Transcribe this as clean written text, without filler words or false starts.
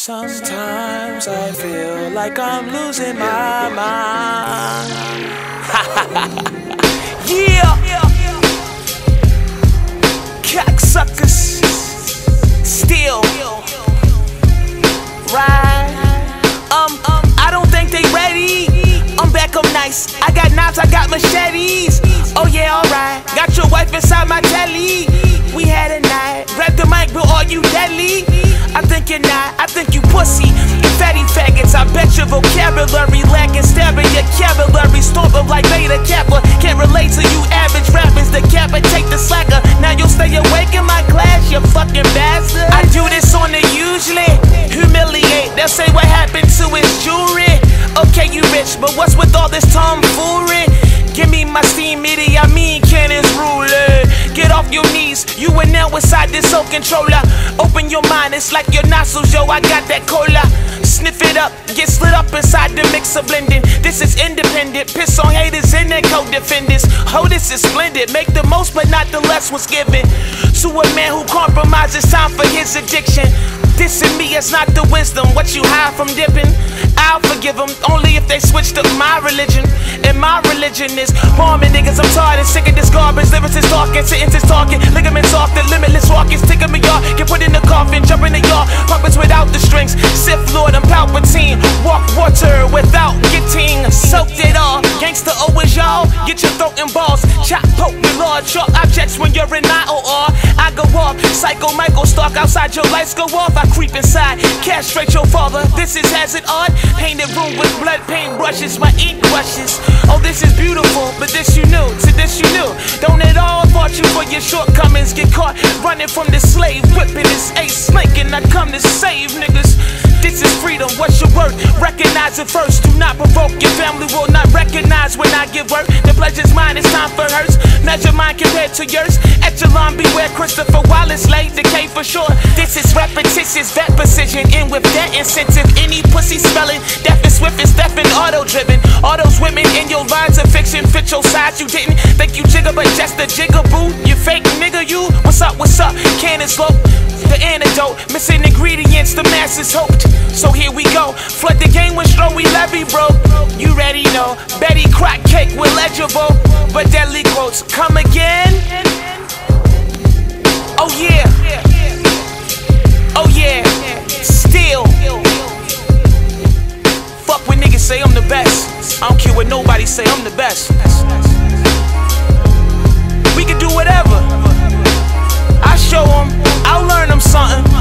Sometimes I feel like I'm losing my mind. Yeah, cocksuckers, still right. I don't think they ready. I'm back, I'm nice. I got knives, I got machetes. Oh yeah, alright. Got your wife inside my telly. We had a night. Grab the mic, but are you deadly? I think you're not, I think you pussy. Fatty faggots, I bet your vocabulary lacking. Stabbing your vocabulary, stomping like Beta Kappa. Can't relate to you average rappers. The Kappa take the slacker. Now you'll stay awake in my class, you fucking bastard. I do this on the usually. Humiliate, they'll say what happened to his jewelry. Okay, you rich, but what's with all this tomfoolery? Give me my steam, I mean cannons ruler. Get off your knees, you are now inside this soul controller. Open your mind, it's like your nostrils, yo, I got that cola. Sniff it up, get slid up inside the mixer blending. This is independent, piss on haters and their co-defendants. Oh, this is splendid, make the most but not the less was given. To a man who compromises time for his addiction. Dissing me is not the wisdom, what you hide from dipping. I'll forgive them, only if they switched up my religion. And my religion is bombing niggas, I'm tired and sick of this garbage. Lyricists talking, sentences talking, ligaments off, the limitless walking. Stick 'em in yard, get put in the coffin, jump in the yard. Puppets without the strings, Sith Lord and Palpatine. Walk water without getting soaked it all. Gangsta always y'all, get your throat and balls. Chop, poke, me Lord, sharp objects when you're in IOR. I go off, Psycho Michael Stark outside your lights go off. I creep inside, castrate your father. This is hazard art, painted room with blood paint brushes, my ink brushes. Oh, this is beautiful, but this you knew, to this you knew. Don't at all fault you for your shortcomings. Get caught running from the slave, whipping this ace snake, and I come to save niggas. This is freedom, what's your worth? Recognize it first, do not provoke. Your family will not recognize when I give work. The pleasure's mine, it's time for hers. Measure mine compared to yours. Echelon, beware Christopher Wallace, late decay for sure. This is repetitious, vet precision, in with that incentive. Any pussy spelling, deaf and swift and step and auto-driven. All those women in your lines of fiction fit your size. You didn't think you jigger, but just a jigaboo. You fake nigga, you. What's up, cannon slope. The antidote, missing ingredients the masses hoped. So here we go, flood the game when Stroey Levy broke. You ready know, Betty crack cake with legible, but deadly quotes. Come again? Oh yeah. Oh yeah. Still. Fuck when niggas say I'm the best. I don't care what nobody say, I'm the best. We can do whatever. I show them, I'll learn them something.